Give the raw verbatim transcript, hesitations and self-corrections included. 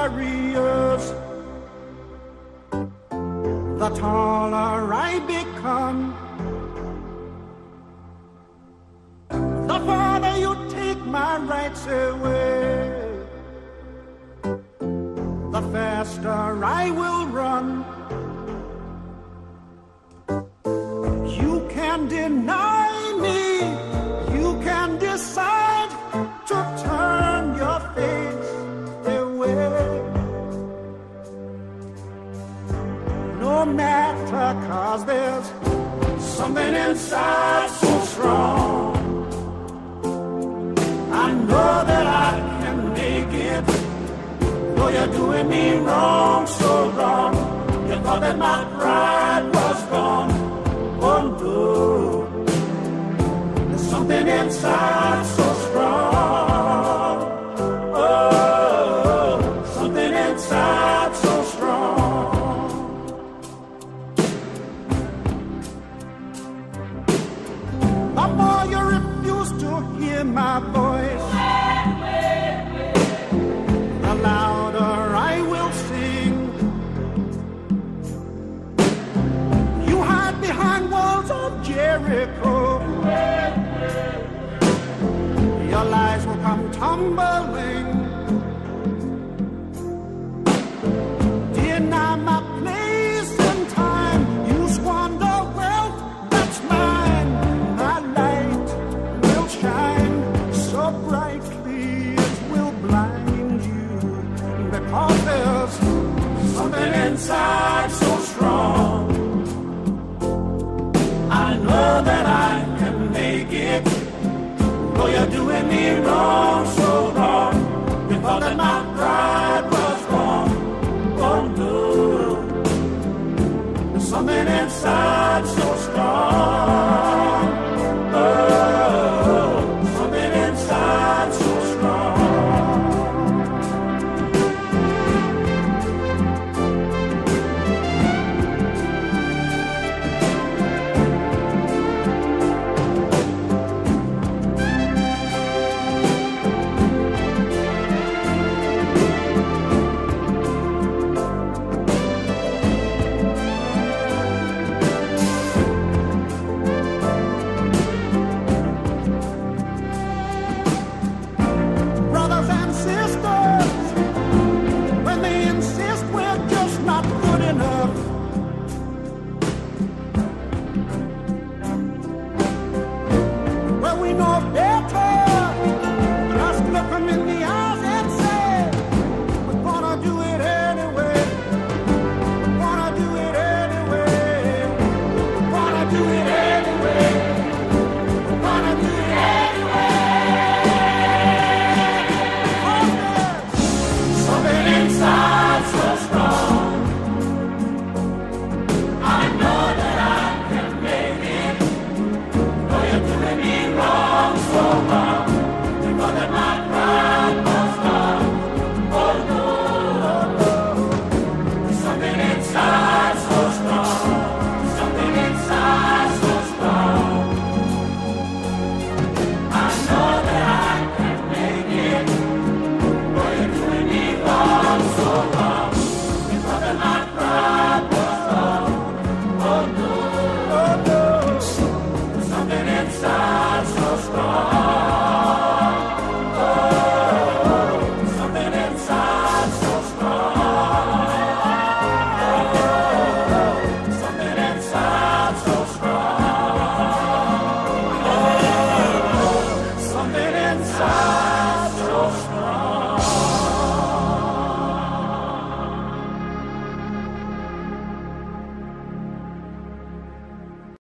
barriers, the taller I become. The farther you take my rights away, the faster I will run. You can deny me, you can decide to turn your face away. No matter, 'cause there's something inside so strong. I know that I can make it, though you're doing me wrong, so wrong. You thought that my pride was gone. Oh no, there's something inside so strong. Oh, something inside so strong. The more you refuse to hear my voice, the louder I will sing. You hide behind walls of Jericho, your lies will come tumbling. Deny my place and time, you squander wealth that's mine. My light will shine so brightly it will blind you, because there's something inside so strong. I know that I can make it, though you're doing me wrong, so